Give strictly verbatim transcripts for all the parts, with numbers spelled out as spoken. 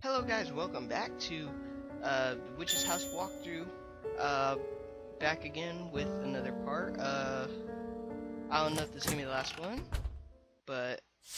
Hello guys, welcome back to uh, the Witch's House walkthrough. Uh, back again with another part. Uh, I don't know if this is gonna be the last one, but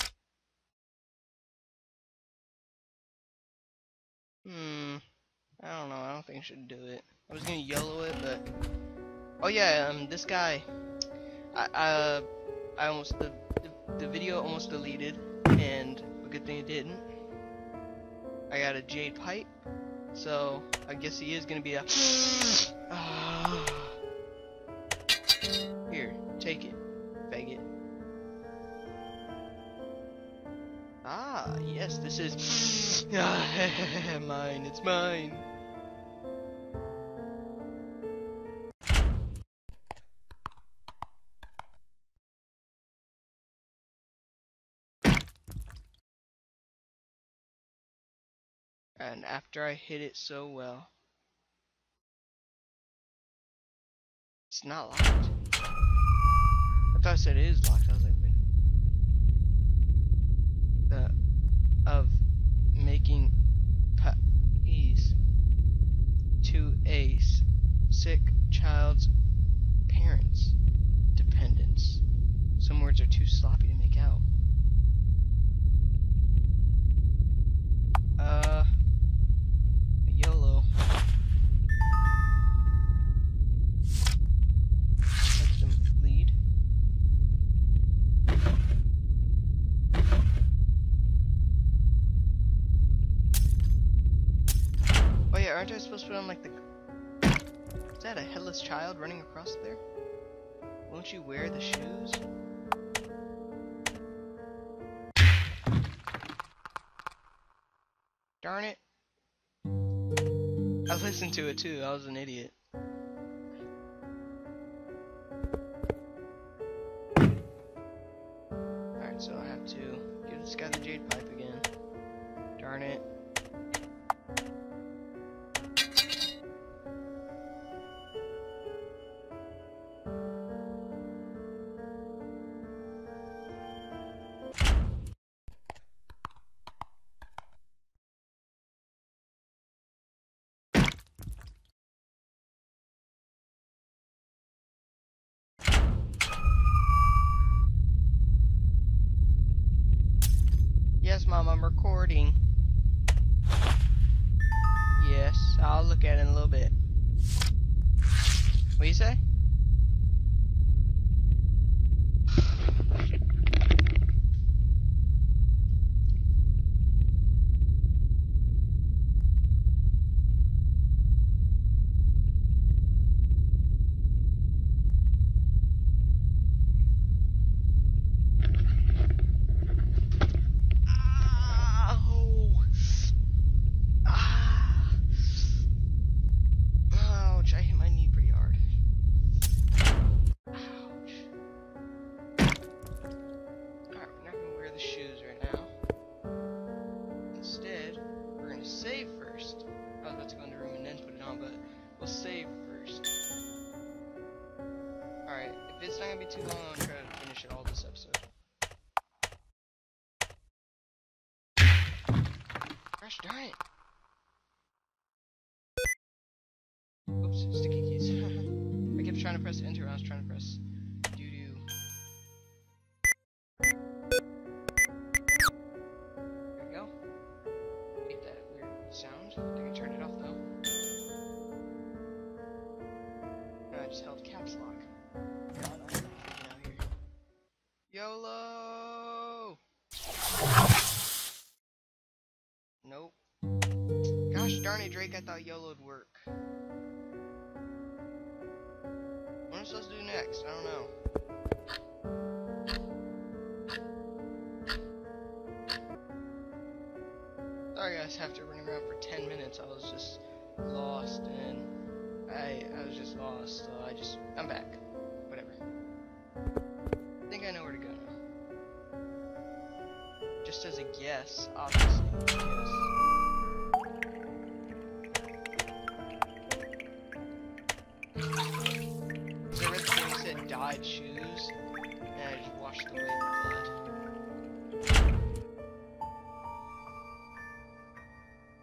hmm, I don't know. I don't think I should do it. I was gonna YOLO it, but oh yeah, um, this guy, I uh, I almost the the, the video almost deleted, and a good thing it didn't. I got a jade pipe. So, I guess he is gonna be a Here, take it, faggot. Ah, yes, this is mine, it's mine. And after I hit it so well, it's not locked. I thought I said it is locked. I was like, wait. The of making puppies to a sick child's parents' dependents. Some words are too sloppy to make out. Uh, YOLO. Let them lead. Oh yeah, aren't I supposed to put on like the... Is that a headless child running across there? Won't you wear the shoes? Darn it. I listened to it too, I was an idiot. Alright, so I have to give this guy the jade pipe again. Darn it. Yes, Mom, I'm recording. Yes, I'll look at it in a little bit. What do you say? It's not gonna be too long. I'm gonna try to finish it all this episode. Gosh darn it! Oops, sticky keys. I kept trying to press enter. I was trying to press doo doo. There we go. Hate that weird sound. I think I turned it off though. No, I just held caps lock. God, I'm freaking out here. YOLO! Nope. Gosh darn it, Drake, I thought YOLO would work. What am I supposed to do next? I don't know. Sorry guys, after running around for ten minutes, I was just lost, and I, I was just lost, so I just, I'm back. Whatever. I think I know where to go now. Just as a guess, obviously. Yes. So I read the thing that said dyed shoes, and I just washed away the blood.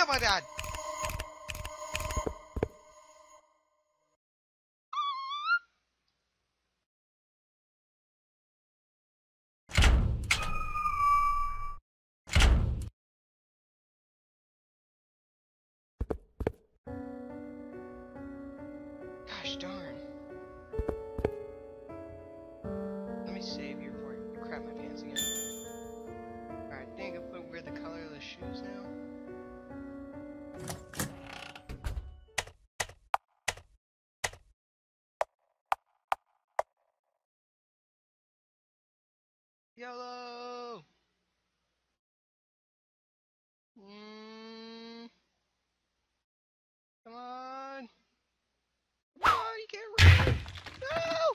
my god! Gosh darn. Let me save here before I crap my pants again. Alright, I think I put where the color of the shoes now. Yellow! Mm. Come on! Come on, you can't run! No!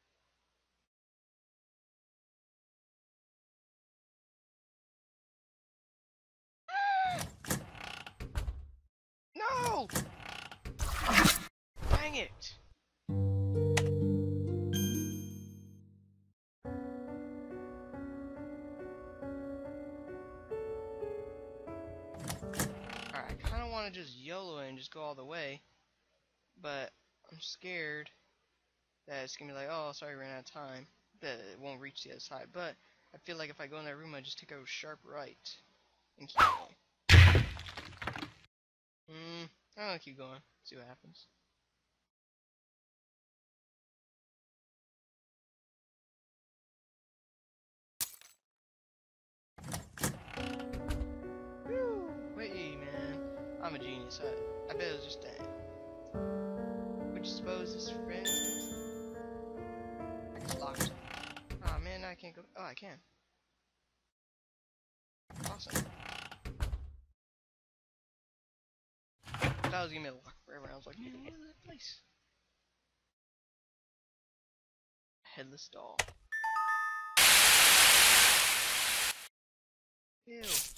No! Dang it! Alright, I kinda wanna just YOLO it and just go all the way, but I'm scared that it's gonna be like, oh, sorry, ran out of time, that it won't reach the other side, but I feel like if I go in that room, I just take a sharp right and keep going. Hmm, I'm gonna keep going, see what happens. Woo! Wait, man, I'm a genius. I, I bet it was just that. Would you suppose this friend? It's locked. Oh man, I can't go. Oh, I can. Awesome. I thought I was gonna be locked forever. I was like, man, what is that place? Headless doll. Ew.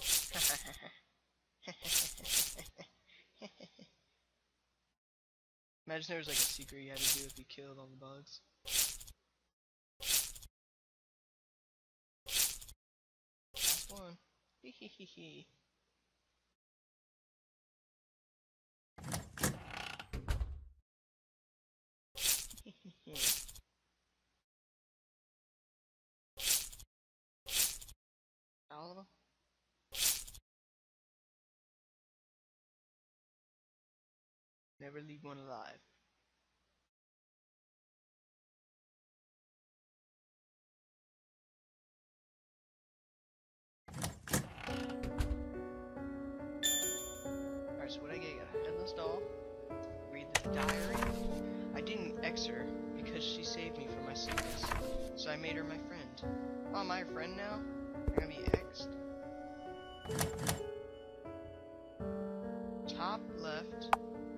Imagine there was like a secret you had to do if you killed all the bugs. Last one. Hee hee hee hee. All of them? Never leave one alive. Alright, so what I get? I got a headless doll. Read the diary. I didn't X her because she saved me from my sickness. So I made her my friend. Oh, am I her friend now? I'm gonna be X'd. Top left.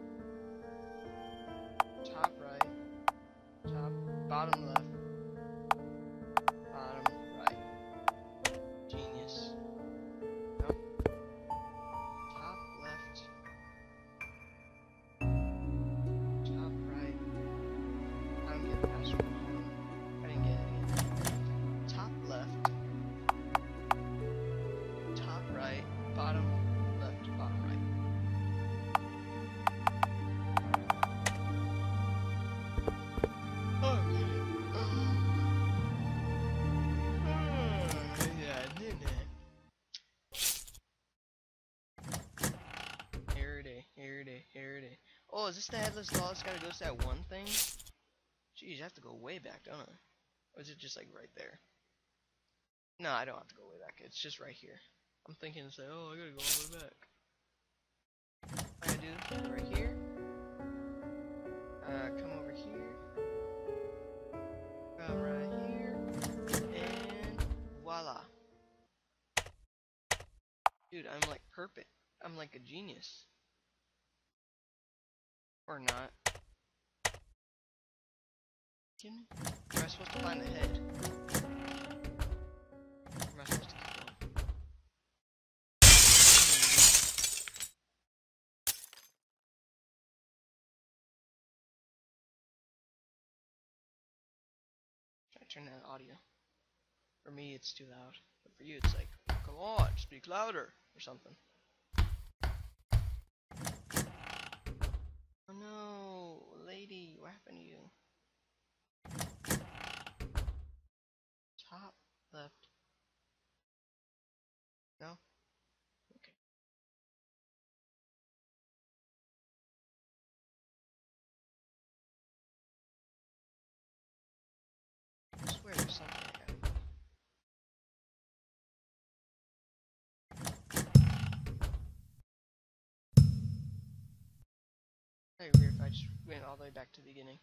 Top right. Top, bottom left. Bottom right. Genius. No. Top left. Top right. I don't get the password. I didn't get it again. Top left. Top right. Bottom left. Bottom right. Oh, yeah, I did that. Here it is, here it is, here it is. Oh, is this the headless doll that's gotta go to that one thing? Jeez, I have to go way back, don't I? Or is it just like right there? No, I don't have to go way back. It's just right here. I'm thinking to say, oh, I gotta go all the way back. I gotta do go right here. Uh, come over here. Come right here. And voila. Dude, I'm like perfect. I'm like a genius. Or not. Kidding me? Am I supposed to find the head? Or am I supposed to keep going? Try to turn that audio. For me, it's too loud. But for you, it's like, come on, speak louder, or something. happen to you? Top left. No? Okay. I swear there's something I gotta do. That'd be weird if I just went all the way back to the beginning.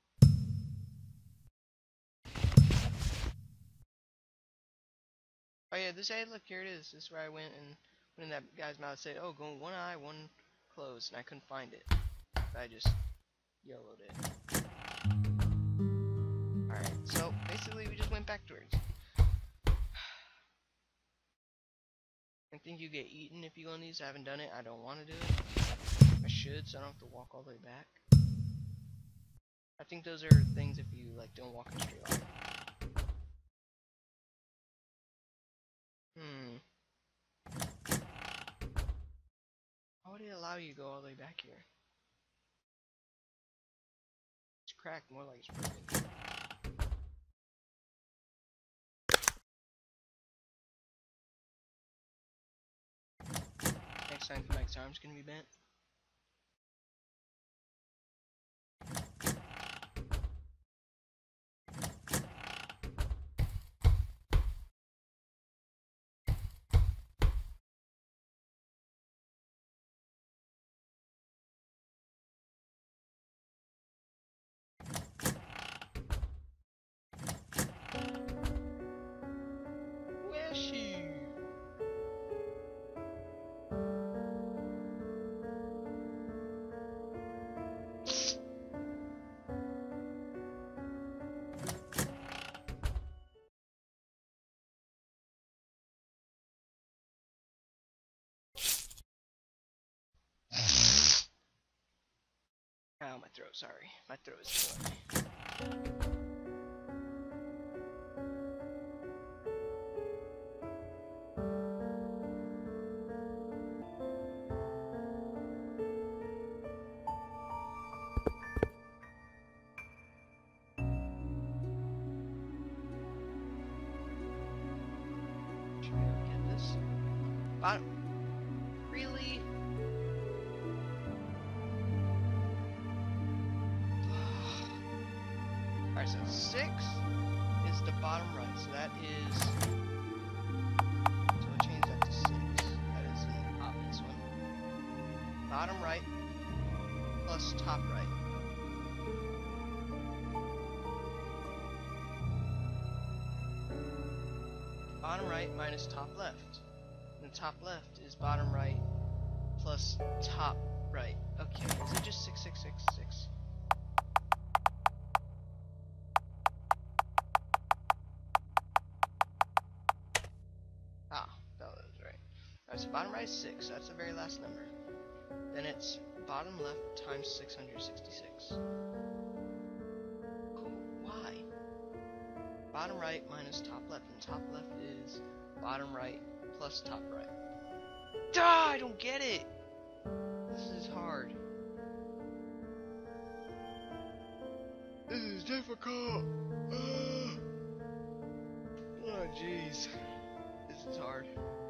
Oh yeah, this, hey, look, here it is. This is where I went and went in that guy's mouth, said, oh, go one eye, one closed, and I couldn't find it. So I just YOLO'd it. Alright, so basically we just went backwards. I think you get eaten if you go on these. I haven't done it. I don't want to do it. I should, so I don't have to walk all the way back. I think those are things if you like don't walk in a straight line. Hmm. How would it allow you to go all the way back here? It's cracked, more like it's broken. Next time Mike's arm's gonna be bent. Where's she? Ow, my throat, sorry. My throat is killing me. Should be able to get this. Bottom. Really? Alright, so six is the bottom right, so that is, so we'll change that to six. That is an obvious one. Bottom right plus top right. Bottom right minus top left. And the top left is bottom right plus top right. Okay, is it just six, six, six, six? Ah, that was right. Alright, so bottom right is six. That's the very last number. Then it's bottom left times six hundred sixty-six. Cool. Why? Bottom right minus top left, and top left is bottom right plus top right. Ah, I don't get it! This is hard. This is difficult! Oh, jeez. This is hard.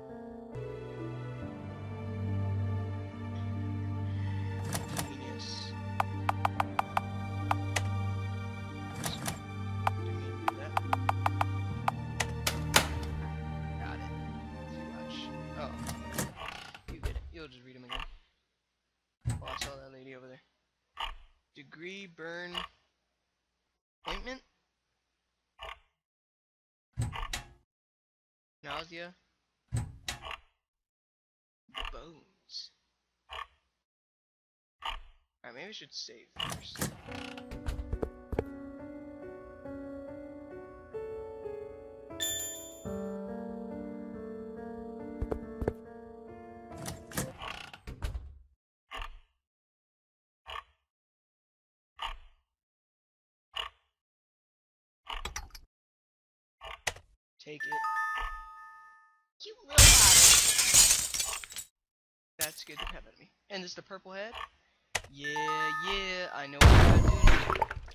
Genius. Didn't mean to do that. Got it. Too much. Oh. You get it. You'll just read them again. Oh, I saw that lady over there. Degree burn ointment? Nausea. Bones. Alright, maybe I should save first. Take it. You little bottom. That scared the crap out of me. And this is the purple head? Yeah, yeah, I know what I gotta do.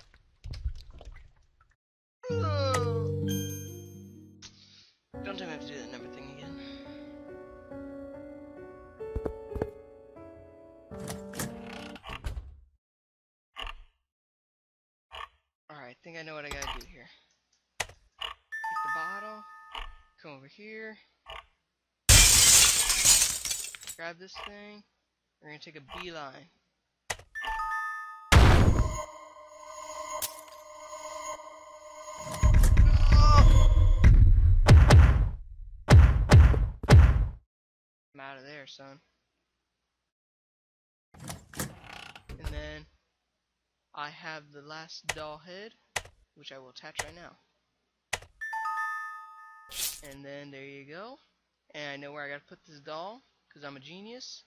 think I know what I gotta do here. Take the bottle, come over here, grab this thing. We're gonna take a beeline. I'm out of there, son. And then I have the last doll head, which I will attach right now. And then there you go. And I know where I gotta put this doll, because I'm a genius.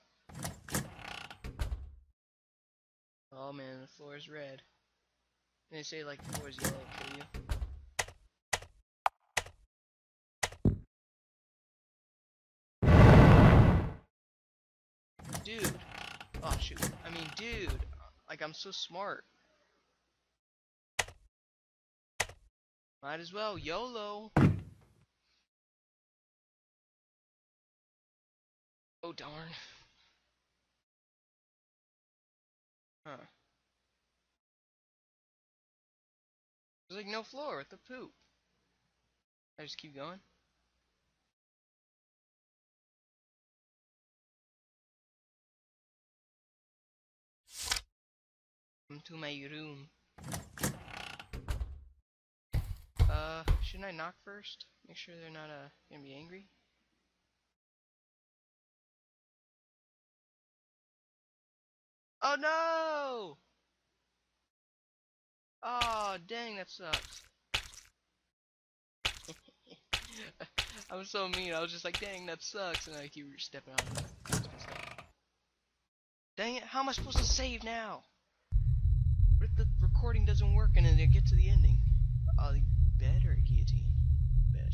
Oh man, the floor is red. And they say like the floor is yellow for you. Dude. Oh shoot. I mean, dude. Like, I'm so smart. Might as well. YOLO. Oh darn. Huh. There's like no floor. What the poop? I just keep going. Come to my room. Uh, shouldn't I knock first? Make sure they're not uh gonna be angry. Oh no! Oh dang, that sucks. I was so mean. I was just like, dang, that sucks, and I keep stepping on it. Dang it! How am I supposed to save now? What if the recording doesn't work and then they get to the ending? Uh, bed or guillotine? Bed.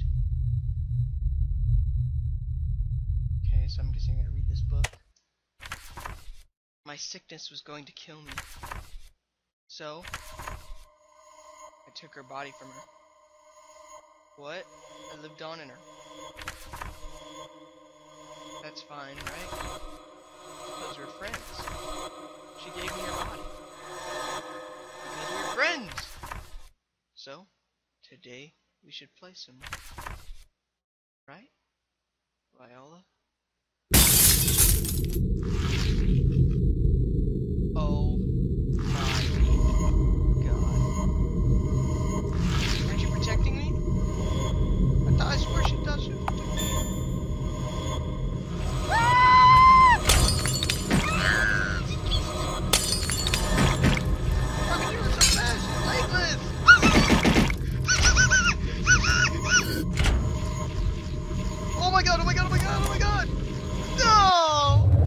Okay, so I'm guessing I gotta read this book. My sickness was going to kill me. So, I took her body from her. What? I lived on in her. That's fine, right? Because we're friends. She gave me her body. Because we're friends! So, today we should play some more. Right? Viola? Oh my god. Aren't you protecting me? I thought I swore she thought she was protecting me. How can you run so fast? She's legless! Oh my god, oh my god, oh my god, oh my god! No!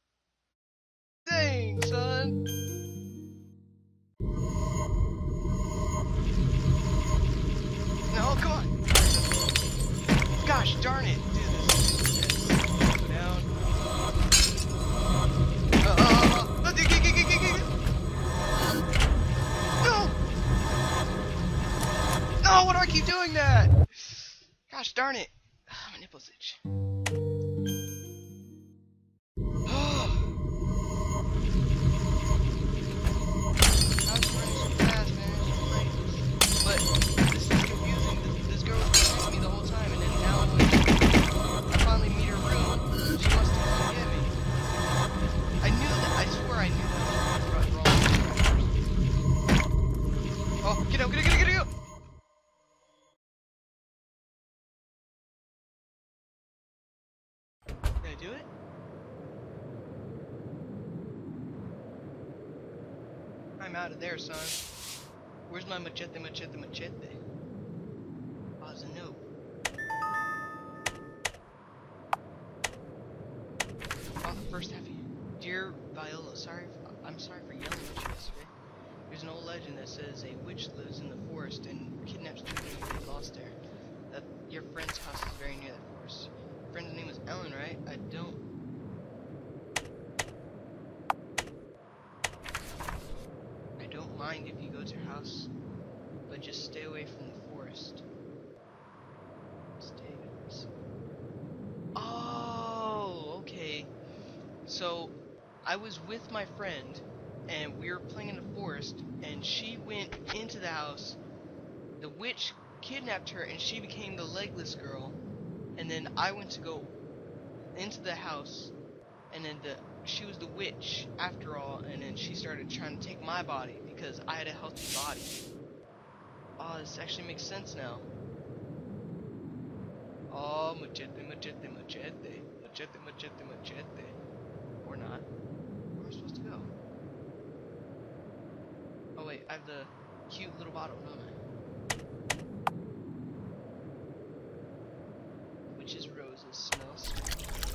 Dang, son. No, come on. Gosh darn it. Dude, this is go down. Uh, uh, uh, uh, get, get, get, get, get. No! No, why do I keep doing that? Gosh darn it. My nipples itch. Do it? I'm out of there, son. Where's my machete, machete, machete? Oh, it's a note. Oh, the first half of you. Dear Viola, sorry. For, I'm sorry for yelling at you yesterday. There's an old legend that says a witch lives in the forest and kidnaps children who get lost there. That your friend's house is very near that forest. Your friend's name was Ellen, right? I don't. I don't mind if you go to her house, but just stay away from the forest. Stay away. Oh, okay. So, I was with my friend, and we were playing in the forest, and she went into into the house. The witch kidnapped her and she became the legless girl. And then I went to go into the house, and then the she was the witch after all, and then she started trying to take my body because I had a healthy body. Oh, this actually makes sense now. Oh, machete, machete, machete, machete, machete, machete. Or not. Where am I supposed to go? Oh wait, I have the cute little bottle, don't I? Witch's roses smell sweet.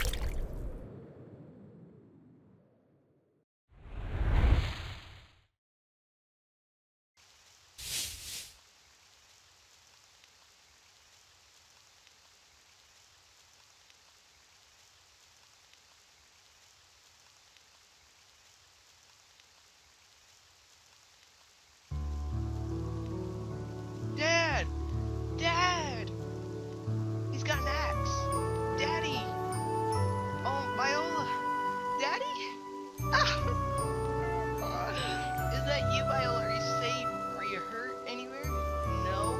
Dad! Dad! He's got an axe! Daddy! Oh, Viola! Daddy? Ah! Uh, is that you, Viola? Are you safe? Are you hurt anywhere? No?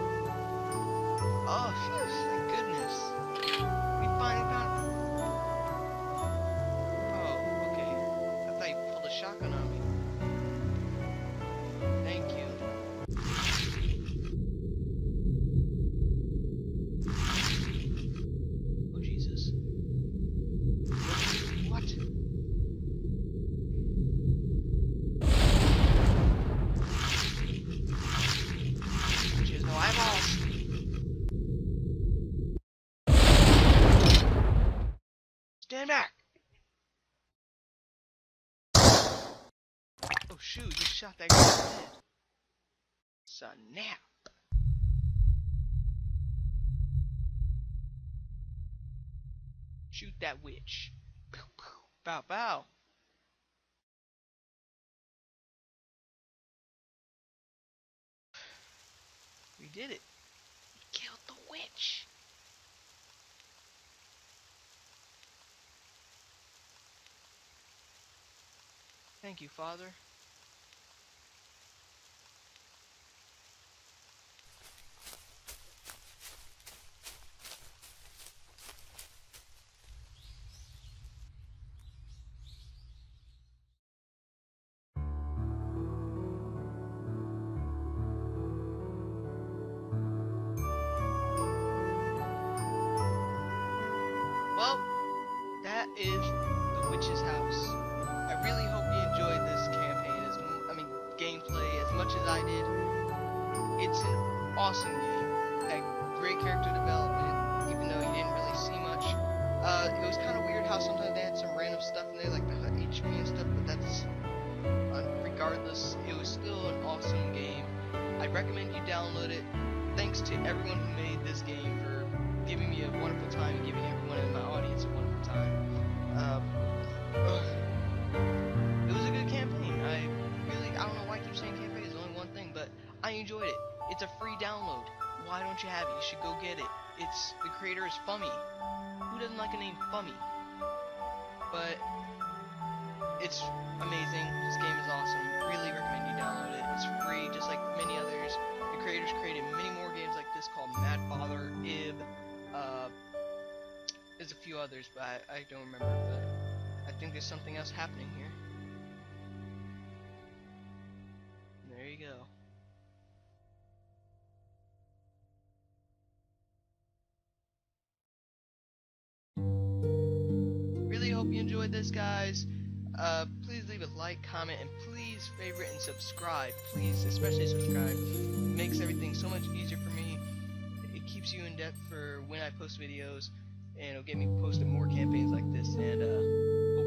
Oh, phew, thank goodness. We finally found... Oh, okay. I thought you pulled a shotgun on me. Thank you. Oh, Jesus. What? She has no eyeballs. Stand back! Oh shoot, you just shot that guy in the head. Snap. Shoot that witch. Pow, pow, bow, bow. We did it. We killed the witch. Thank you, Father. Well, that is the witch's house. I really hope you enjoyed this campaign, as I mean gameplay, as much as I did. It's an awesome game. Had great character development, even though you didn't really see much. Uh, it was kind of weird how sometimes they had some random stuff in there, like the H P and stuff, but that's uh, regardless. It was still an awesome game. I recommend you download it. Thanks to everyone who made this game for giving me a wonderful time and giving everyone in my audience a wonderful time. Um, it was a good campaign. I really, I don't know why I keep saying campaign. It's only one thing, but I enjoyed it. It's a free download. Why don't you have it? You should go get it. It's, the creator is Fummy. Who doesn't like a name Fummy? But it's amazing. This game is awesome. Really recommend you download it. It's free, just like many others. The creators created many more games like this called Mad Father, Ib. Uh, there's a few others, but I, I don't remember. But I think there's something else happening here. There you go. Really hope you enjoyed this, guys. Uh, please leave a like, comment, and please favorite and subscribe. Please, especially subscribe. It makes everything so much easier for me. It keeps you in depth for when I post videos, and it'll get me posting more campaigns like this. And uh,